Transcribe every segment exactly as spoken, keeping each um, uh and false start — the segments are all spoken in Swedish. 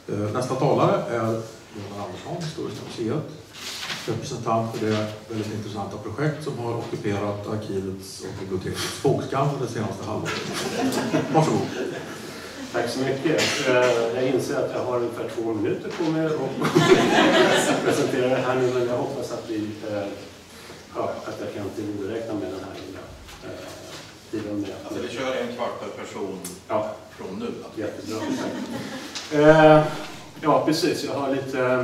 Nästa talare är Gunnar Andersson, Historiska museet, representant för det väldigt intressanta projekt som har ockuperat arkivets och bibliotekets bokskam det senaste halvåret. Varsågod. Tack så mycket. Jag inser att jag har ungefär två minuter på mig att presentera det här nu, men jag hoppas att, vi, ja, att jag kan tillgodoräkna med den här lilla tiden. Med. Alltså vi kör en kvart per person ja. Från nu. Jättebra. Eh, ja, precis. Jag har lite eh,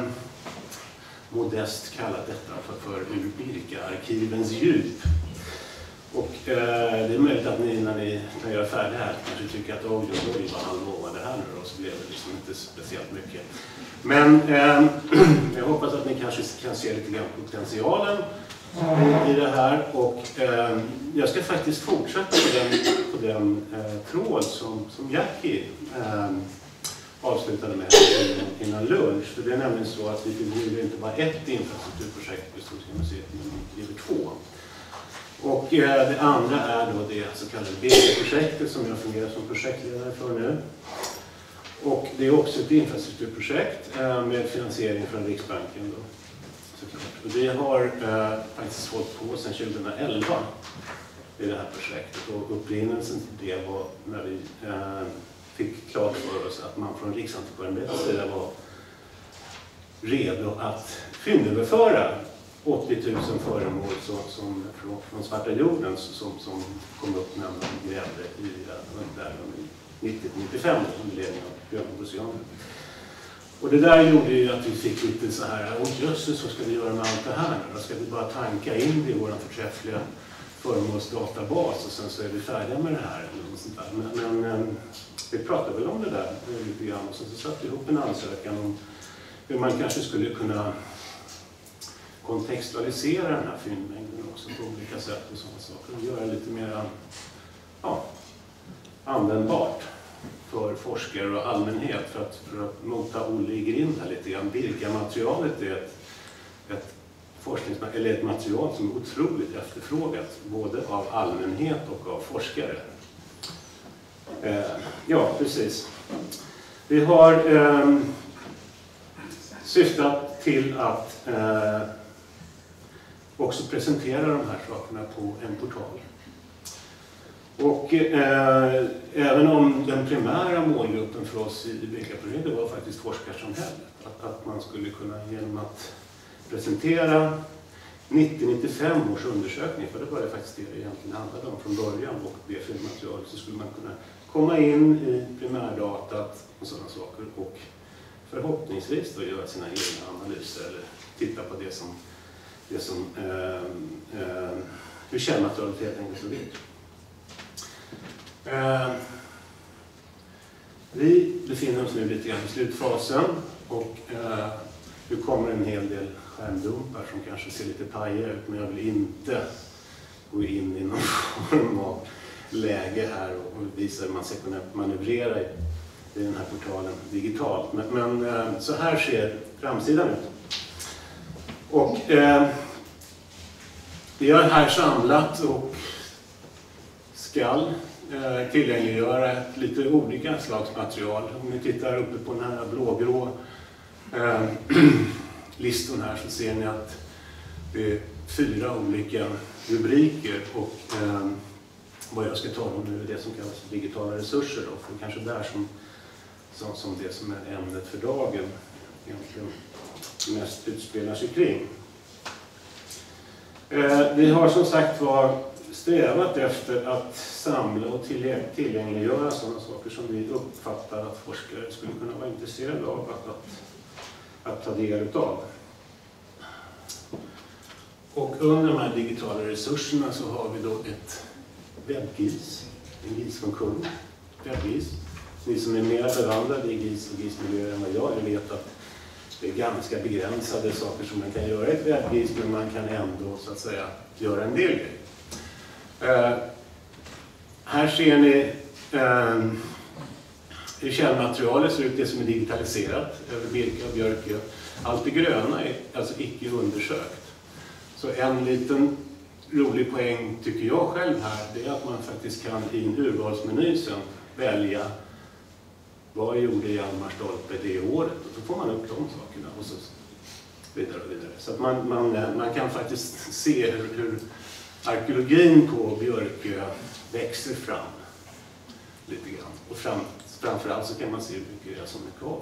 modest kallat detta för, för ur Birka-arkivens djup. Och eh, det är möjligt att ni när ni kan göra färdigt här kanske tycker att oj, oj, oj, vad han lovade här nu och så blev det liksom inte speciellt mycket. Men eh, jag hoppas att ni kanske kan se lite grann potentialen i, i det här. Och eh, jag ska faktiskt fortsätta på den, på den eh, tråd som, som Jackie eh, avslutade med innan lunch. För det är nämligen så att vi bedriver inte bara ett infrastrukturprojekt på Historiska museet, men vi driver två. Och eh, det andra är då det så kallade Birka-projektet som jag fungerar som projektledare för nu. Och det är också ett infrastrukturprojekt eh, med finansiering från Riksbanken då, såklart. Och vi har eh, faktiskt hållit på sedan tjugohundraelva i det här projektet. Och upprinnelsen till det var när vi eh, fick klart för oss att man från Riksantikvarieämbetets sida var redo att fyndöverföra åttio tusen föremål som, som, från, från Svarta jorden som, som kom upp när man grävde i nittio till nittiofem under ledning av Björn Bossianer. Och det där gjorde ju att vi fick lite så här, åh jösses, så ska vi göra med allt det här nu? Då ska vi bara tanka in det i vår förträffliga föremålsdatabas och sen så är vi färdiga med det här. Eller något sånt där. Men, men vi pratade väl om det där lite grann och sen så satte vi ihop en ansökan om hur man kanske skulle kunna kontextualisera den här fyndmängden också på olika sätt och sådana saker. Och göra lite mer ja, användbart för forskare och allmänhet för att, för att mota Olle i grind här lite grann. Birka-materialet är ett, ett forsknings- eller ett material som är otroligt efterfrågat både av allmänhet och av forskare. Eh, ja, precis. Vi har eh, syftat till att eh, också presentera de här sakerna på en portal. Och eh, även om den primära målgruppen för oss i Birka-projektet var faktiskt forskarsamhället. Att, att man skulle kunna genom att presentera nittio till nittiofem års undersökning, för det var det faktiskt det det egentligen handlade om från början, och det filmmaterialet, så skulle man kunna komma in i primärdatat och sådana saker och förhoppningsvis då göra sina egna analyser eller titta på det som, det som eh, eh, hur källmaterialet helt enkelt så vitt. Eh, vi befinner oss nu lite grann i slutfasen och eh, nu kommer en hel del skärmdumpar som kanske ser lite pajiga ut, men jag vill inte gå in i någon form av läge här och visa hur man ska kunna manövrera i, i den här portalen digitalt. Men, men eh, så här ser framsidan ut. Och eh, vi har här samlat och skall eh, tillgängliggöra lite olika slags material. Om ni tittar uppe på den här blågrå eh, listan här så ser ni att det är fyra olika rubriker och eh, vad jag ska tala om nu är det som kallas digitala resurser då, för kanske där som, som, som det som är ämnet för dagen egentligen mest utspelar sig kring. Eh, vi har som sagt var strävat efter att samla och tillgängliggöra sådana saker som vi uppfattar att forskare skulle kunna vara intresserade av att, att, att ta del av. Och under de här digitala resurserna så har vi då ett webbG I S, en G I S-funktion, webbG I S. Ni som är mer bevandrade i G I S och G I S-miljöer än vad jag är vet att det är ganska begränsade saker som man kan göra i ett webbG I S, men man kan ändå så att säga göra en del grejer. Uh, här ser ni uh, hur källmaterialet ser ut, det som är digitaliserat över Birka och Björkö. Allt det gröna är alltså icke undersökt. Så en liten rolig poäng tycker jag själv här, det är att man faktiskt kan i en urvalsmeny sen välja Vad gjorde Hjalmar Stolpe det året? Och så får man upp de sakerna och så vidare och vidare. Så att man, man, man kan faktiskt se hur, hur arkeologin på Björkö växer fram lite grann. Och fram, framförallt så kan man se hur mycket det är som är kvar.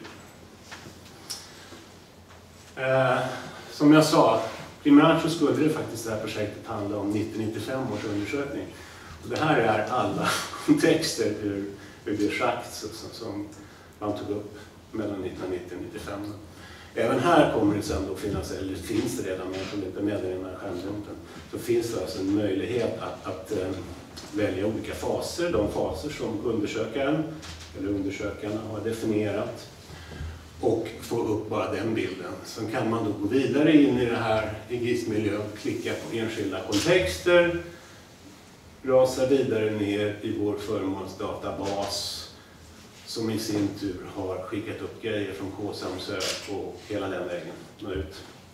Eh, som jag sa, primärt så skulle det faktiskt det här projektet handla om nittonhundranittiofem års undersökning. Och det här är alla kontexter ur, ur det schakt som, som man tog upp mellan nittonhundranittio och nittiofem. Även här kommer det sen då finnas, eller finns det redan, men jag tror inte med i den här skärmdumpen, så finns det alltså en möjlighet att, att äh, välja olika faser, de faser som undersökaren eller undersökarna har definierat, och få upp bara den bilden. Sen kan man då gå vidare in i det här i G I S-miljön, klicka på enskilda kontexter, rasa vidare ner i vår föremålsdatabas, som i sin tur har skickat upp grejer från K-samsök och hela den vägen ut.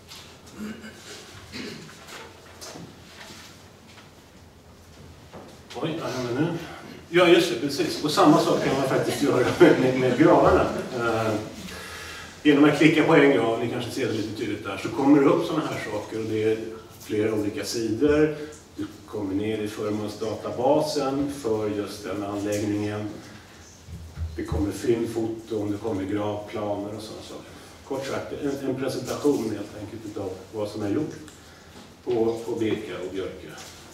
Oj, vad händer nu? Ja, just det, precis. Och samma sak kan man faktiskt göra med, med gravarna. Uh, genom att klicka på en grav, ni kanske ser det lite tydligt där, så kommer det upp sådana här saker, och det är flera olika sidor. Du kommer ner i föremålsdatabasen för just den anläggningen. Det kommer fyndfoton, det kommer gravplaner och sådana saker. Kort sagt, en, en presentation helt enkelt av vad som är gjort på, på Birka och Björkö.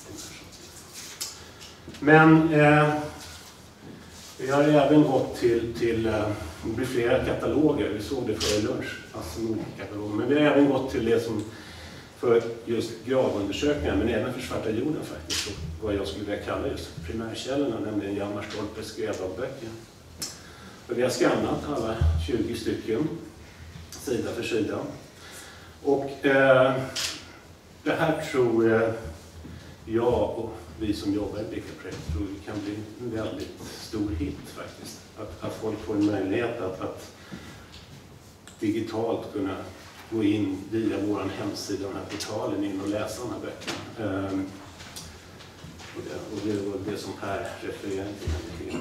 Men eh, vi har även gått till, till eh, det blir flera kataloger, vi såg det före lunch, alltså olika kataloger. Men vi har även gått till det som för just gravundersökningar, men även för svarta jorden faktiskt, och vad jag skulle vilja kalla just primärkällorna, nämligen Hjalmar Stolpes grävdagböcker. Vi har skannat alla tjugo stycken, sida för sida. Och eh, det här tror eh, jag och vi som jobbar i Birka-projektet tror det kan bli en väldigt stor hit faktiskt. Att, att folk får en möjlighet att, att digitalt kunna gå in via vår hemsida, den här portalen, in och läsa de här böckerna. Eh, och, det, och det var det som Per refererade till.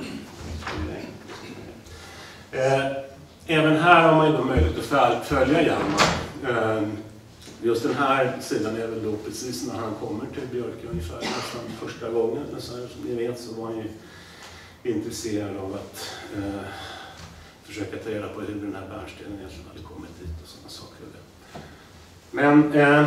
Eh, även här har man ju då möjlighet att följa Hjalmar. Eh, just den här sidan är väl då precis när han kommer till Björkö ungefär nästan första gången. Men så, som ni vet så var han ju intresserad av att eh, försöka ta reda på hur den här bärnstenen egentligen hade kommit dit och sådana saker. Men eh,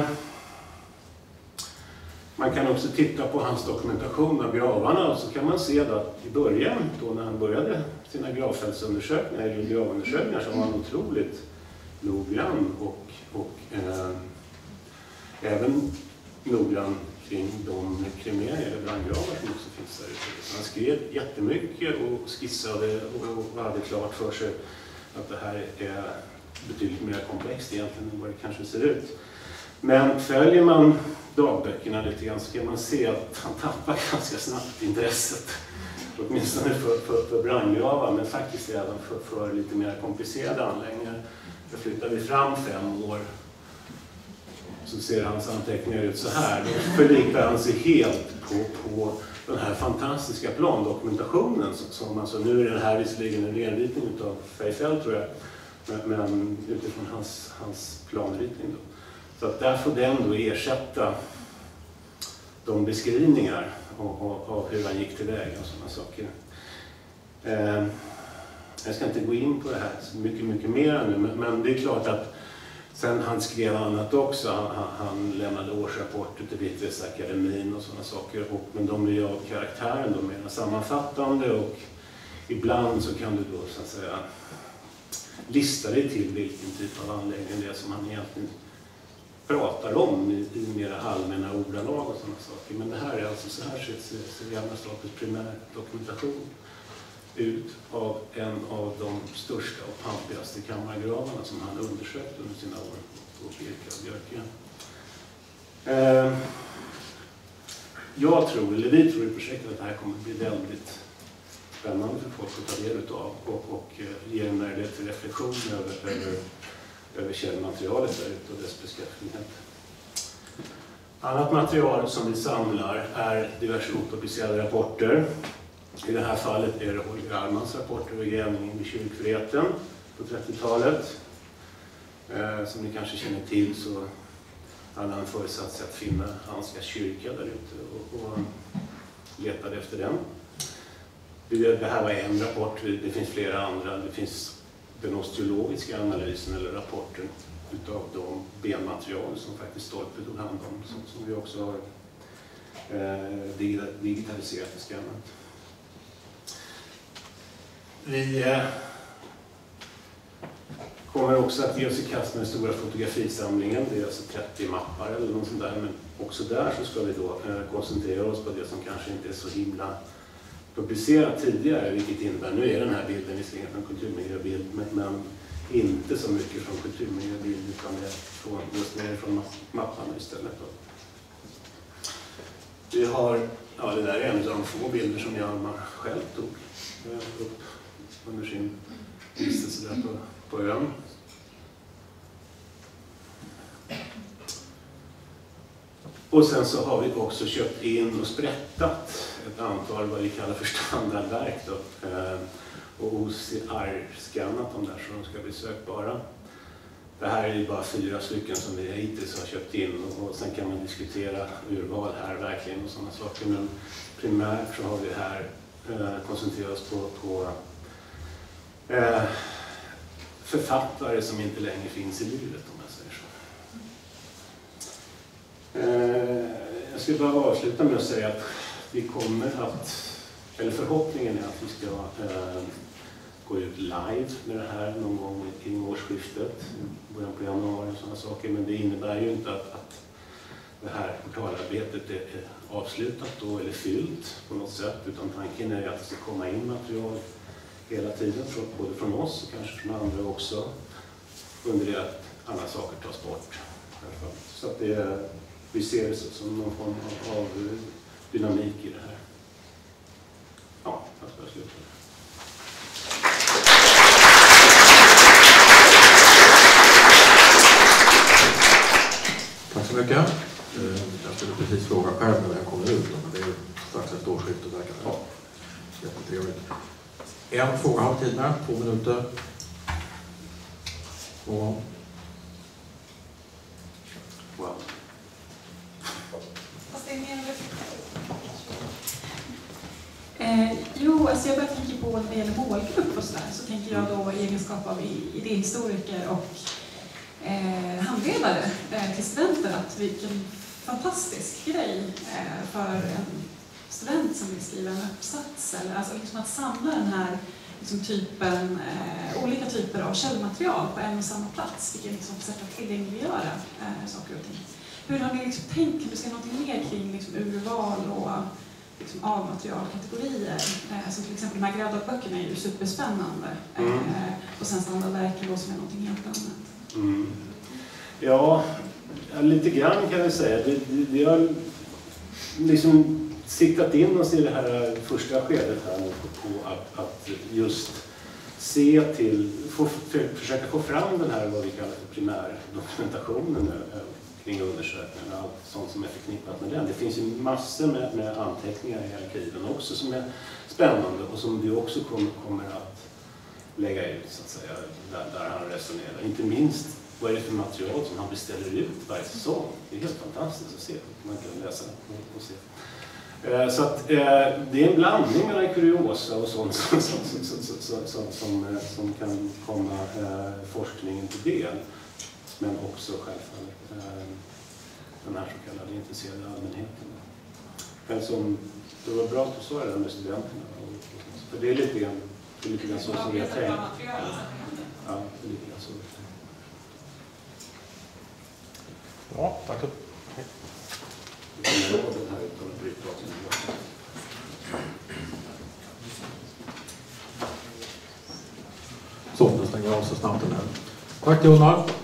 man kan också titta på hans dokumentation av gravarna, och så kan man se att i början, då när han började sina gravfältsundersökningar, eller gravundersökningar, så var han otroligt noggrann och, och eh, även noggrann kring de kremeringar eller brandgravar som också finns där ute. Så han skrev jättemycket och skissade och hade klart för sig att det här är betydligt mer komplext egentligen än vad det kanske ser ut. Men följer man dagböckerna lite grann så kan man se att han tappar ganska snabbt intresset. Åtminstone för, för, för brandgravar, men faktiskt även för, för lite mer komplicerade anläggningar. Då flyttar vi fram fem år så ser hans anteckningar ut så här. Då förlikar han sig helt på, på den här fantastiska plandokumentationen. Som, alltså, nu är det här visserligen en renritning av Feifeld tror jag, men, men utifrån hans, hans planritning då. Så att där får den då ersätta de beskrivningar av, av, av hur han gick tillväga och sådana saker. Eh, jag ska inte gå in på det här så mycket, mycket mer nu, men, men det är klart att sen han skrev annat också. Han, han, han lämnade årsrapporter till Vitterhetsakademin och sådana saker. Och, men de blir av karaktären då mer sammanfattande, och ibland så kan du då så att säga lista dig till vilken typ av anläggning det är som han egentligen pratar om i, i mer allmänna ordalag och sådana saker. Men det här är alltså så här ser Hjalmar Stolpes primärdokumentation ut av en av de största och pampigaste kammargravarna som han undersökt under sina år på Birka och Björkö. Eh, jag tror, eller vi tror i projektet att det här kommer att bli väldigt spännande för folk att ta del av och, och eh, ge en möjlighet till reflektion över, över över källmaterialet där ute och dess beskaffenhet. Annat material som vi samlar är diverse opublicerade rapporter. I det här fallet är det Holger Armans rapport över grävningen vid kyrkvreten på trettiotalet. Eh, som ni kanske känner till så hade han förutsatt sig att finna Hanska kyrka där ute och, och letade efter den. Det här var en rapport, det finns flera andra. Det finns den osteologiska analysen eller rapporten utav de benmaterial som faktiskt Stolpe tog hand om, som, som vi också har eh, digitaliserat i skannat. Vi eh, kommer också att ge oss i kast med den stora fotografisamlingen. Det är alltså trettio mappar eller något sånt där, men också där så ska vi då eh, koncentrera oss på det som kanske inte är så himla publicerat tidigare, vilket innebär, nu är den här bilden visserligen från kulturmiljöbild, men, men inte så mycket från kulturmiljöbild utan det är från, just mer från mapparna istället. Vi har, ja det där är en av de få bilder som Hjalmar själv tog upp under sin vistelse där på, på ön. Och sen så har vi också köpt in och sprättat ett antal vad vi kallar för standardverk då, eh, och O C R-skannat de där så de ska bli sökbara. Det här är ju bara fyra stycken som vi hittills har köpt in och, och sen kan man diskutera urval här verkligen och sådana saker, men primärt så har vi här eh, koncentrerat oss på, på eh, författare som inte längre finns i livet, om jag säger så. Jag ska bara avsluta med att säga att vi kommer att, eller förhoppningen är att vi ska eh, gå ut live med det här någon gång kring årsskiftet, början på januari och sådana saker, men det innebär ju inte att, att det här portalarbetet är, är avslutat då eller fyllt på något sätt, utan tanken är att det ska komma in material hela tiden, både från oss och kanske från andra också, under det att andra saker tas bort. Så att det är, vi ser det som någon form av, av dynamik i det här. Ja, jag ska sluta. Tack så mycket. Jag skulle precis fråga själv när det här kommer ut, men det är strax ett årsskifte verkar det. Ja. Jättetrevligt. En fråga har tid med, två minuter. Och... Wow. Eh, jo, alltså jag börjar tänka på när det gäller målgrupp och sådär, så tänker jag då i egenskap av idéhistoriker och eh, handledare eh, till studenter att vilken fantastisk grej eh, för en student som vill skriva en uppsats, eller alltså liksom att samla den här liksom typen, eh, olika typer av källmaterial på en och samma plats, vilket liksom sätt att tillgängliggöra eh, saker och ting. Hur har ni liksom tänkt, kan du säga något mer kring liksom urval och liksom avmaterialkategorier? Eh, som till exempel de här grävdagböckerna är ju superspännande. Mm. Eh, och sen standardverken då som är någonting helt annat. Mm. Ja, lite grann kan jag säga. Vi, vi, vi har liksom siktat in oss i det här första skedet här nu på att, att just se till, få, för, försöka få fram den här vad vi kallar för primärdokumentationen kring undersökningen och allt sånt som är förknippat med den. Det finns ju massor med, med anteckningar i arkiven också som är spännande och som du också kommer, kommer att lägga ut så att säga, där, där han resonerar. Inte minst vad är det för material som han beställer ut varje säsong. Det är helt fantastiskt att se. Man kan läsa och, och se. Så att, eh, det är en blandning mellan kuriosa och sånt som, som, som, som, som, som, som kan komma eh, forskningen till del. Men också självfallet eh, den här så kallade intresserade allmänheten. Men som, det var bra att du sa det där med studenterna. För det är lite grann, det är lite grann så som vi har tänkt. Ja, det är lite grann så. Ja, tack. Så, då stänger jag av så snabbt den här. Tack Gunnar.